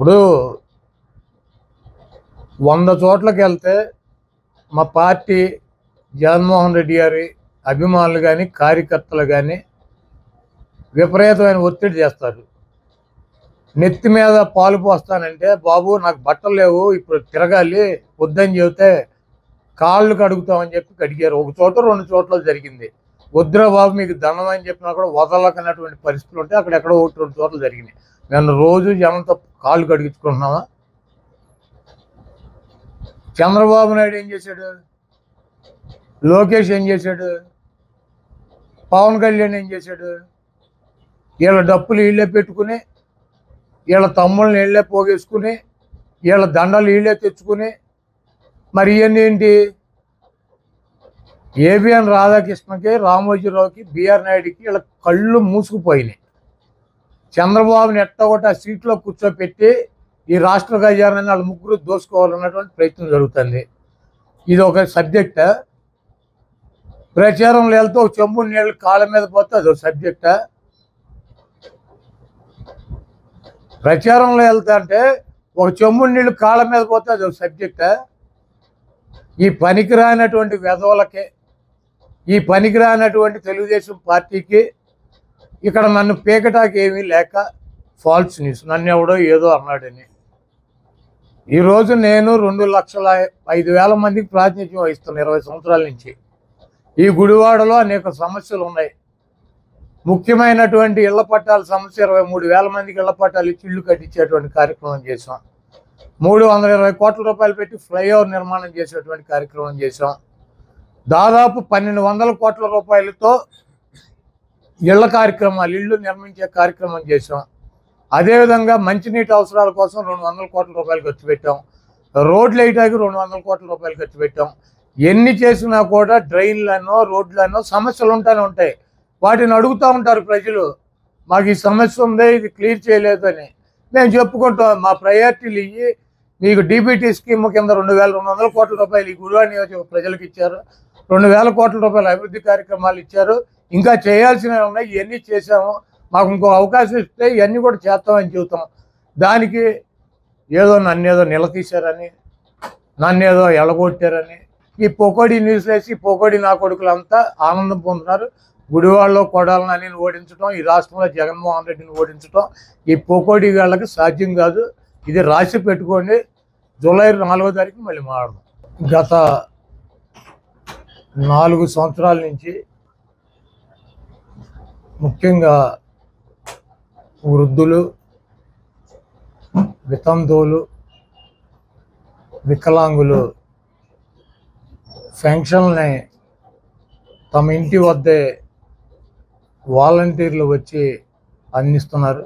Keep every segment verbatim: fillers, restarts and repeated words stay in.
ఇప్పుడు వంద చోట్లకి వెళ్తే మా పార్టీ జగన్మోహన్ రెడ్డి గారి అభిమానులు కానీ కార్యకర్తలు కానీ విపరీతమైన ఒత్తిడి చేస్తారు. నెత్తి మీద పాలు పోస్తానంటే, బాబు నాకు బట్టలు లేవు ఇప్పుడు తిరగాలి వద్దని చెబితే కాళ్ళు కడుగుతామని చెప్పి కడిగారు. ఒక చోట రెండు చోట్ల జరిగింది. వద్దురా బాబు మీకు దండం అని చెప్పినా కూడా వదలకన్నటువంటి పరిస్థితులు ఉంటే అక్కడ ఎక్కడో ఒకటి రెండు చోట్ల జరిగినాయి. నేను రోజు జనంతో కాళ్ళు కడిగించుకుంటున్నావా? చంద్రబాబు నాయుడు ఏం చేశాడు? లోకేష్ ఏం చేశాడు? పవన్ కళ్యాణ్ ఏం చేశాడు? వీళ్ళ డప్పులు వీళ్ళే పెట్టుకుని, వీళ్ళ తమ్ముళ్ళని వీళ్ళే పోగేసుకుని, వీళ్ళ దండలు వీళ్ళే తెచ్చుకుని, మరి ఇవన్నీ ఏంటి? ఏబిఎన్ రాధాకృష్ణకి, రామోజీరావుకి, బిఆర్ నాయుడికి వీళ్ళ కళ్ళు మూసుకుపోయినాయి. చంద్రబాబుని ఎట్టగొట్టి ఆ సీట్లో కూర్చోపెట్టి ఈ రాష్ట్ర ఖజానాన్ని వాళ్ళ ముగ్గురు దోసుకోవాలన్నటువంటి ప్రయత్నం జరుగుతుంది. ఇది ఒక సబ్జెక్టా? ప్రచారంలో వెళ్తే ఒక చెంబు నీళ్ళు కాళ్ళ మీద పోతే అదొక సబ్జెక్టా? ప్రచారంలో వెళ్తా అంటే ఒక చెంబు నీళ్ళు కాళ్ళ మీద పోతే అదొక సబ్జెక్టా? ఈ పనికిరానటువంటి వెధవలకి, ఈ పనికిరానటువంటి తెలుగుదేశం పార్టీకి ఇక్కడ నన్ను పీకటాకి ఏమీ లేక ఫాల్స్ న్యూస్, నన్ను ఎవడో ఏదో అన్నాడని. ఈరోజు నేను రెండు లక్షల ఐదు వేల మందికి ప్రాతినిధ్యం వహిస్తున్నాను ఇరవై సంవత్సరాల నుంచి. ఈ గుడివాడలో అనేక సమస్యలు ఉన్నాయి. ముఖ్యమైనటువంటి ఇళ్ల పట్టాల సమస్య, ఇరవై మూడు వేల మందికి ఇళ్ల పట్టాలు ఇచ్చి ఇళ్ళు కట్టించేటువంటి కార్యక్రమం చేసాం. మూడు వందల ఇరవై కోట్ల రూపాయలు పెట్టి ఫ్లైఓవర్ నిర్మాణం చేసేటువంటి కార్యక్రమం చేసాం. దాదాపు పన్నెండు వందల కోట్ల రూపాయలతో ఇళ్ల కార్యక్రమాలు, ఇళ్ళు నిర్మించే కార్యక్రమం చేసాం. అదేవిధంగా మంచినీటి అవసరాల కోసం రెండు వందల కోట్ల రూపాయలు ఖర్చు పెట్టాం. రోడ్లు వేయటానికి రెండు వందల కోట్ల రూపాయలు ఖర్చు పెట్టాం. ఎన్ని చేసినా కూడా డ్రైన్లనో రోడ్లనో సమస్యలు ఉంటానే ఉంటాయి. వాటిని అడుగుతూ ఉంటారు ప్రజలు, మాకు ఈ సమస్య ఉంది, ఇది క్లియర్ చేయలేదు అని. మేము చెప్పుకుంటాం, మా ప్రయారిటీలు ఇవి, మీకు డీబీటీ స్కీమ్ కింద రెండు వేల రెండు వందల కోట్ల రూపాయలు ఈ గుడివాడ నియోజక ప్రజలకు ఇచ్చారు. రెండు వేల కోట్ల రూపాయల అభివృద్ధి కార్యక్రమాలు ఇచ్చారు. ఇంకా చేయాల్సినవి ఉన్నాయి, ఇవన్నీ చేసాము, మాకు ఇంకో అవకాశం ఇస్తే ఇవన్నీ కూడా చేస్తామని చెబుతాం. దానికి ఏదో నన్నేదో నిలదీశారని, నన్నేదో ఎలగొట్టారని ఈ పొకోడి న్యూస్ వేసి పొకోడి నా కొడుకులంతా ఆనందం పొందుతున్నారు. గుడివాడలో కొడాలని ఓడించడం, ఈ రాష్ట్రంలో జగన్మోహన్ రెడ్డిని ఓడించడం ఈ పొకోడి వాళ్ళకి సాధ్యం కాదు. ఇది రాసి పెట్టుకోండి. జూలై నాలుగో తారీఖు మళ్ళీ మాడదాం. గత నాలుగు సంవత్సరాల నుంచి ముఖ్యంగా వృద్ధులు, వితంతువులు, వికలాంగులు పెన్షన్ని తమ ఇంటి వద్దే వాలంటీర్లు వచ్చి అందిస్తున్నారు.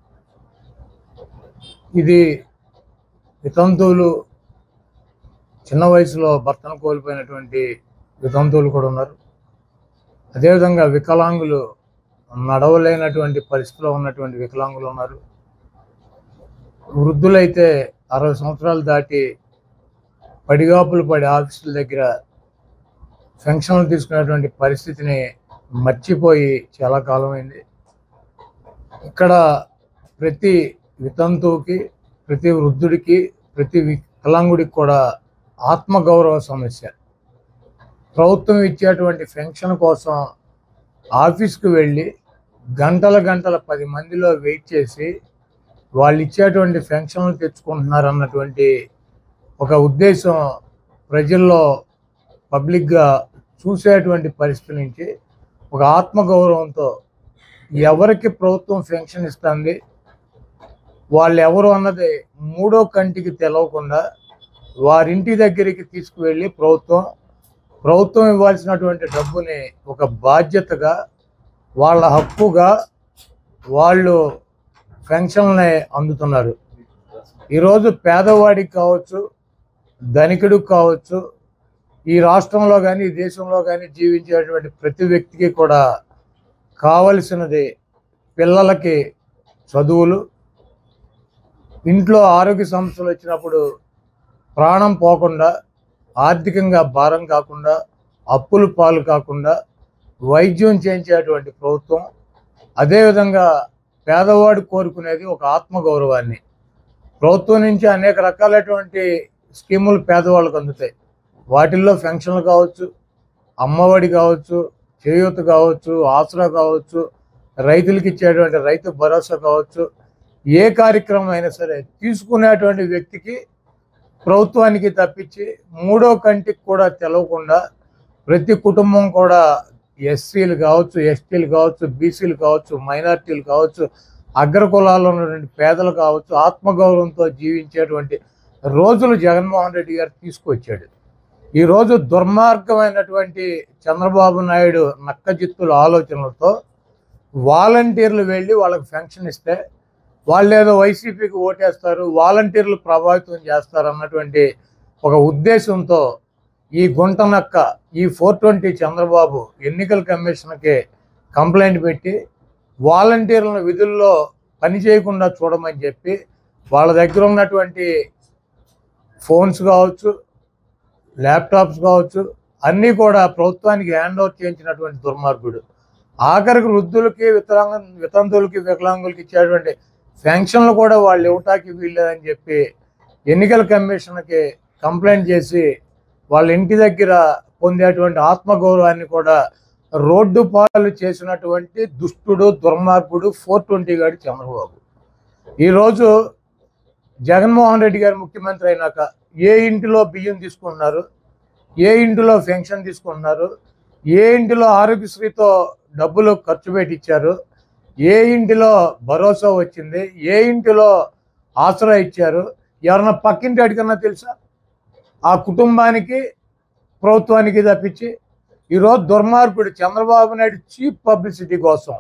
ఇది వితంతువులు, చిన్న వయసులో భర్తను కోల్పోయినటువంటి వితంతువులు కూడా ఉన్నారు. అదేవిధంగా వికలాంగులు, నడవలేనటువంటి పరిస్థితిలో ఉన్నటువంటి వికలాంగులు ఉన్నారు. వృద్ధులైతే అరవై సంవత్సరాలు దాటి పడిగాపులు పడి ఆఫీసుల దగ్గర పెన్షన్లు తీసుకునేటువంటి పరిస్థితిని మర్చిపోయి చాలా కాలమైంది. ఇక్కడ ప్రతి వితంతువుకి, ప్రతి వృద్ధుడికి, ప్రతి వికలాంగుడికి కూడా ఆత్మగౌరవ సమస్య. ప్రభుత్వం ఇచ్చేటువంటి పెన్షన్ కోసం ఆఫీస్కి వెళ్ళి గంటల గంటల పది మందిలో వెయిట్ చేసి వాళ్ళు ఇచ్చేటువంటి పెన్షన్లు తెచ్చుకుంటున్నారు అన్నటువంటి ఒక ఉద్దేశం ప్రజల్లో పబ్లిక్గా చూసేటువంటి పరిస్థితి నుంచి ఒక ఆత్మగౌరవంతో ఎవరికి ప్రభుత్వం పెన్షన్ ఇస్తుంది, వాళ్ళు ఎవరు అన్నది మూడో కంటికి తెలవకుండా వారింటి దగ్గరికి తీసుకువెళ్ళి ప్రభుత్వం ప్రభుత్వం ఇవ్వాల్సినటువంటి డబ్బుని ఒక బాధ్యతగా, వాళ్ళ హక్కుగా వాళ్ళు పెన్షన్లని అందుతున్నారు. ఈరోజు పేదవాడికి కావచ్చు, ధనికుడికి కావచ్చు, ఈ రాష్ట్రంలో కానీ ఈ దేశంలో కానీ జీవించేటువంటి ప్రతి వ్యక్తికి కూడా కావలసినది పిల్లలకి చదువులు, ఇంట్లో ఆరోగ్య సమస్యలు వచ్చినప్పుడు ప్రాణం పోకుండా, ఆర్థికంగా భారం కాకుండా, అప్పులు పాలు కాకుండా వైద్యం చేయించేటువంటి ప్రభుత్వం. అదేవిధంగా పేదవాడు కోరుకునేది ఒక ఆత్మగౌరవాన్ని. ప్రభుత్వం నుంచి అనేక రకాలైనటువంటి స్కీములు పేదవాళ్ళకు అందుతాయి. వాటిల్లో పెన్షన్లు కావచ్చు, అమ్మఒడి కావచ్చు, చేయూత కావచ్చు, ఆసరా కావచ్చు, రైతులకు ఇచ్చేటువంటి రైతు భరోసా కావచ్చు, ఏ కార్యక్రమం అయినా సరే తీసుకునేటువంటి వ్యక్తికి ప్రభుత్వానికి తప్పించి మూడో కంటికి కూడా తెలవకుండా ప్రతి కుటుంబం కూడా ఎస్సీలు కావచ్చు, ఎస్టీలు కావచ్చు, బీసీలు కావచ్చు, మైనార్టీలు కావచ్చు, అగ్రకులాల్లో ఉన్నటువంటి పేదలు కావచ్చు, ఆత్మగౌరవంతో జీవించేటువంటి రోజులు జగన్మోహన్ రెడ్డి గారు తీసుకొచ్చాడు. ఈరోజు దుర్మార్గమైనటువంటి చంద్రబాబు నాయుడు నక్కజిత్తుల ఆలోచనలతో వాలంటీర్లు వెళ్ళి వాళ్ళకి పెన్షన్ ఇస్తే వాళ్ళు ఏదో వైసీపీకి ఓటేస్తారు, వాలంటీర్లు ప్రభావితం చేస్తారు అన్నటువంటి ఒక ఉద్దేశంతో ఈ గుంటనక్క ఈ ఫోర్ ట్వంటీ చంద్రబాబు ఎన్నికల కమిషన్కి కంప్లైంట్ పెట్టి వాలంటీర్లను విధుల్లో పని చేయకుండా చూడమని చెప్పి వాళ్ళ దగ్గర ఉన్నటువంటి ఫోన్స్ కావచ్చు, ల్యాప్టాప్స్ కావచ్చు, అన్నీ కూడా ప్రభుత్వానికి హ్యాండ్ ఓవర్ చేయించినటువంటి దుర్మార్గుడు. ఆఖరికి వృద్ధులకి, వికలాంగ వితంతువులకి, వికలాంగులకి ఇచ్చేటువంటి పెన్షన్లు కూడా వాళ్ళు ఇవ్వటానికి వీల్లేదని చెప్పి ఎన్నికల కమిషన్కి కంప్లైంట్ చేసి వాళ్ళ ఇంటి దగ్గర పొందేటువంటి ఆత్మగౌరవాన్ని కూడా రోడ్డు పాలు చేసినటువంటి దుష్టుడు, దుర్మార్గుడు ఫోర్ ట్వంటీ గాడి చంద్రబాబు. ఈరోజు జగన్మోహన్ రెడ్డి గారు ముఖ్యమంత్రి అయినాక ఏ ఇంటిలో బియ్యం తీసుకుంటున్నారు, ఏ ఇంటిలో పెన్షన్ తీసుకుంటున్నారు, ఏ ఇంటిలో ఆరోగ్యశ్రీతో డబ్బులు ఖర్చు పెట్టించారు, ఏ ఇంటిలో భరోసా వచ్చింది, ఏ ఇంటిలో ఆసరా ఇచ్చారు, ఎవరన్నా పక్కింటి అడిగినా తెలుసా? ఆ కుటుంబానికి ప్రభుత్వానికి తప్పించి ఈరోజు దుర్మార్గుడు చంద్రబాబు నాయుడు చీప్ పబ్లిసిటీ కోసం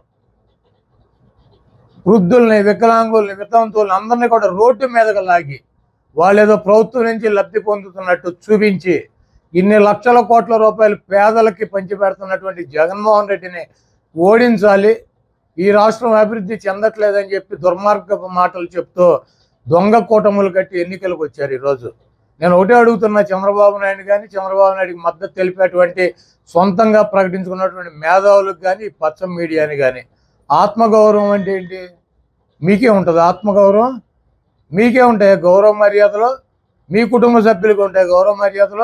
వృద్ధుల్ని, వికలాంగుల్ని, వితంతువుల్ని అందరినీ కూడా రోడ్డు మీదకి లాగి వాళ్ళు ఏదో ప్రభుత్వం నుంచి లబ్ధి పొందుతున్నట్టు చూపించి ఇన్ని లక్షల కోట్ల రూపాయలు పేదలకి పంచిపెడుతున్నటువంటి జగన్మోహన్ రెడ్డిని ఓడించాలి, ఈ రాష్ట్రం అభివృద్ధి చెందట్లేదని చెప్పి దుర్మార్గపు మాటలు చెప్తూ దొంగ కూటములు కట్టి ఎన్నికలకు వచ్చారు. ఈరోజు నేను ఒకటే అడుగుతున్నా, చంద్రబాబు నాయుడు కానీ, చంద్రబాబు నాయుడికి మద్దతు తెలిపేటువంటి సొంతంగా ప్రకటించుకున్నటువంటి మేధావులకు కానీ, పచ్చ మీడియాని కానీ, ఆత్మగౌరవం అంటే ఏంటి? మీకే ఉంటుంది ఆత్మగౌరవం? మీకే ఉంటాయి గౌరవ మర్యాదలు? మీ కుటుంబ సభ్యులకు ఉంటాయి గౌరవ మర్యాదలు?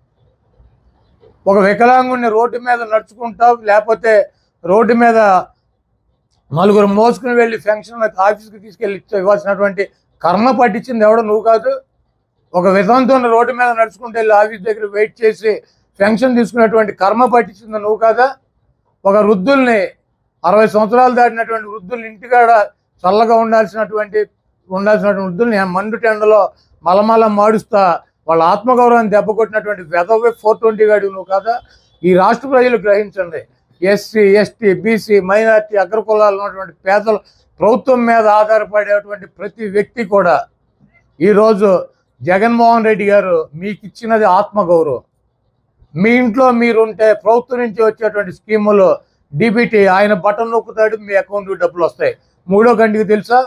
ఒక వికలాంగుడిని రోడ్డు మీద నడుచుకుంటావు, లేకపోతే రోడ్డు మీద నలుగురు మోసుకుని వెళ్ళి పెన్షన్ ఆఫీస్కి తీసుకెళ్ళి ఇవ్వాల్సినటువంటి కర్మ పట్టించింది ఎవడో నువ్వు కాదు. ఒక వితంతువుని రోడ్డు మీద నడుచుకుంటూ వెళ్ళి ఆఫీస్ దగ్గర వెయిట్ చేసి పెన్షన్ తీసుకునేటువంటి కర్మ పట్టించింది నువ్వు కాదా? ఒక వృద్ధుల్ని, అరవై సంవత్సరాలు దాటినటువంటి వృద్ధుల్ని ఇంటికాడ చల్లగా ఉండాల్సినటువంటి ఉండాల్సినటువంటి వృద్ధుల్ని మండు టెండలో మలమల మాడుస్తా వాళ్ళ ఆత్మగౌరవాన్ని దెబ్బ కొట్టినటువంటి వెదవే ఫోర్ ట్వంటీ గాడి నువ్వు కాదా? ఈ రాష్ట్ర ప్రజలు గ్రహించండి. ఎస్సీ, ఎస్టీ, బీసీ, మైనార్టీ, అగ్రకులాలు ఉన్నటువంటి పేదలు, ప్రభుత్వం మీద ఆధారపడేటువంటి ప్రతి వ్యక్తి కూడా ఈరోజు జగన్మోహన్ రెడ్డి గారు మీకు ఇచ్చినది ఆత్మగౌరవం. మీ ఇంట్లో మీరుంటే ప్రభుత్వం నుంచి వచ్చేటువంటి స్కీములు డీబీటీ ఆయన బటన్ నొక్కుతాడు, మీ అకౌంట్కి డబ్బులు వస్తాయి. మూడో గంటకి తెలుసా?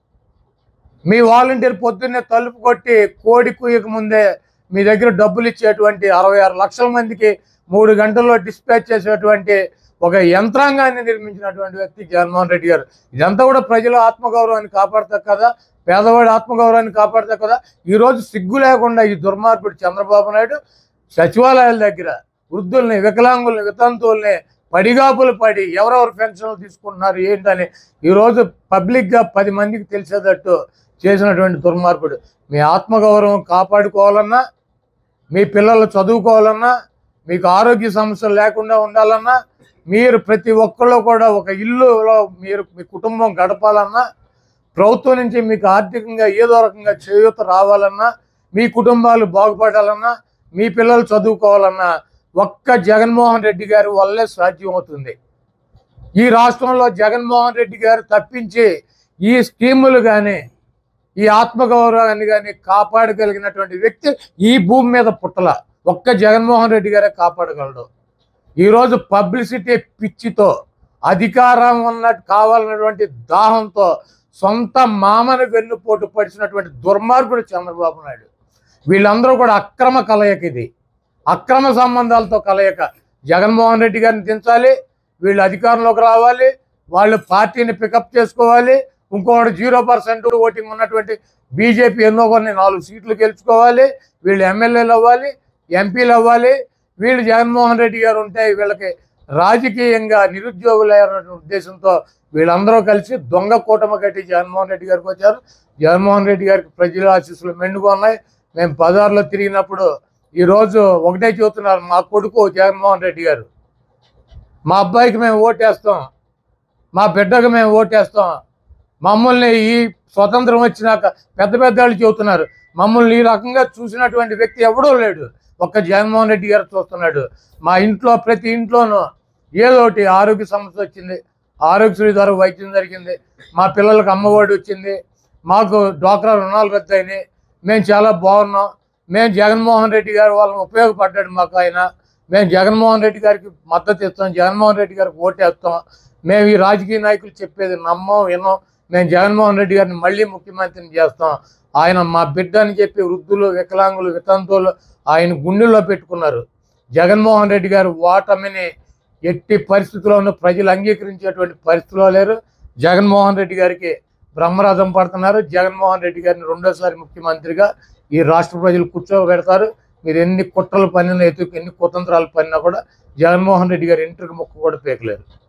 మీ వాలంటీర్ పొద్దున్నే తలుపు కొట్టి కోడి కుయ్యక ముందే మీ దగ్గర డబ్బులు ఇచ్చేటువంటి అరవై ఆరు లక్షల మందికి మూడు గంటల్లో డిస్పాచ్ చేసేటువంటి ఒక యంత్రాంగాన్ని నిర్మించినటువంటి వ్యక్తి జగన్మోహన్ రెడ్డి గారు. ఇదంతా కూడా ప్రజల ఆత్మగౌరవాన్ని కాపాడతారు కదా, పేదవాడి ఆత్మగౌరవాన్ని కాపాడతారు కదా. ఈరోజు సిగ్గు లేకుండా ఈ దుర్మార్గుడు చంద్రబాబు నాయుడు సచివాలయాల దగ్గర వృద్ధుల్ని, వికలాంగుల్ని, వితంతువుల్ని పడిగాపులు పడి ఎవరెవరు పెన్షన్లు తీసుకుంటున్నారు ఏంటని ఈరోజు పబ్లిక్గా పది మందికి తెలిసేటట్టు చేసినటువంటి దుర్మార్గుడు. మీ ఆత్మగౌరవం కాపాడుకోవాలన్నా, మీ పిల్లలు చదువుకోవాలన్నా, మీకు ఆరోగ్య సమస్యలు లేకుండా ఉండాలన్నా, మీరు ప్రతి ఒక్కళ్ళు కూడా ఒక ఇల్లులో మీరు మీ కుటుంబం గడపాలన్నా, ప్రభుత్వం నుంచి మీకు ఆర్థికంగా ఏదో రకంగా చేయూత రావాలన్నా, మీ కుటుంబాలు బాగుపడాలన్నా, మీ పిల్లలు చదువుకోవాలన్నా ఒక్క జగన్మోహన్ రెడ్డి గారి వల్లే సాధ్యం అవుతుంది. ఈ రాష్ట్రంలో జగన్మోహన్ రెడ్డి గారు తప్పించి ఈ స్కీములు కానీ, ఈ ఆత్మగౌరవాన్ని కానీ కాపాడగలిగినటువంటి వ్యక్తి ఈ భూమి మీద పుట్టల. ఒక్క జగన్మోహన్ రెడ్డి గారే కాపాడగలడు. ఈరోజు పబ్లిసిటీ పిచ్చితో, అధికారం ఉన్నట్టు కావాలన్నటువంటి దాహంతో సొంత మామని వెన్నుపోటు పడిచినటువంటి దుర్మార్గుడు చంద్రబాబు నాయుడు. వీళ్ళందరూ కూడా అక్రమ కలయిక, ఇది అక్రమ సంబంధాలతో కలయిక. జగన్మోహన్ రెడ్డి గారిని దించాలి, వీళ్ళు అధికారంలోకి రావాలి, వాళ్ళు పార్టీని పికప్ చేసుకోవాలి, ఇంకొకటి జీరో పర్సెంట్ ఓటింగ్ ఉన్నటువంటి బీజేపీ ఎన్నో కొన్ని నాలుగు సీట్లు గెలుచుకోవాలి, వీళ్ళు ఎమ్మెల్యేలు అవ్వాలి, ఎంపీలు అవ్వాలి. వీళ్ళు జగన్మోహన్ రెడ్డి గారు ఉంటే వీళ్ళకి రాజకీయంగా నిరుద్యోగులు అయ్యారనే ఉద్దేశంతో వీళ్ళందరూ కలిసి దొంగ కూటమి కట్టి జగన్మోహన్ రెడ్డి గారికి వచ్చారు. జగన్మోహన్ రెడ్డి గారికి ప్రజల ఆశీస్సులు మెండుగా ఉన్నాయి. మేము బజార్లో తిరిగినప్పుడు ఈరోజు ఒకటే చూస్తున్నారు, మా కొడుకు జగన్మోహన్ రెడ్డి గారు, మా అబ్బాయికి మేము ఓటేస్తాం, మా బిడ్డకు మేము ఓటేస్తాం. మమ్మల్ని ఈ స్వతంత్రం వచ్చినాక పెద్ద పెద్ద వాళ్ళు చెబుతున్నారు, మమ్మల్ని ఈ రకంగా చూసినటువంటి వ్యక్తి ఎవడూ లేడు, ఒక్క జగన్మోహన్ రెడ్డి గారు చూస్తున్నాడు. మా ఇంట్లో ప్రతి ఇంట్లోనూ ఏదో ఒకటి ఆరోగ్య సమస్య వచ్చింది, ఆరోగ్యశ్రీ ద్వారా వైద్యం జరిగింది, మా పిల్లలకు అమ్మఒడి వచ్చింది, మాకు డ్వాక్రా రుణాలు రద్దు అయినాయి, మేము చాలా బాగున్నాం. మేము జగన్మోహన్ రెడ్డి గారు వాళ్ళని ఉపయోగపడ్డాడు మాకు ఆయన. మేము జగన్మోహన్ రెడ్డి గారికి మద్దతు ఇస్తాం, జగన్మోహన్ రెడ్డి గారికి ఓటేస్తాం. మేము ఈ రాజకీయ నాయకులు చెప్పేది నమ్మం విన్నాం. మేము జగన్మోహన్ రెడ్డి గారిని మళ్ళీ ముఖ్యమంత్రిని చేస్తాం. ఆయన మా బిడ్డ అని చెప్పి వృద్ధులు, వికలాంగులు, వితంతువులు ఆయన గుండెల్లో పెట్టుకున్నారు. జగన్మోహన్ రెడ్డి గారు ఓటమిని ఎట్టి పరిస్థితుల్లోనూ ప్రజలు అంగీకరించేటువంటి పరిస్థితిలో లేరు. జగన్మోహన్ రెడ్డి గారికి బ్రహ్మరథం పడుతున్నారు. జగన్మోహన్ రెడ్డి గారిని రెండోసారి ముఖ్యమంత్రిగా ఈ రాష్ట్ర ప్రజలు కూర్చోబెడతారు. మీరు ఎన్ని కుట్రలు పనినా, ఎత్తుకు ఎన్ని కుతంత్రాలు పనినా కూడా జగన్మోహన్ రెడ్డి గారు ఇంటికి ముక్క కూడా పీకలేరు.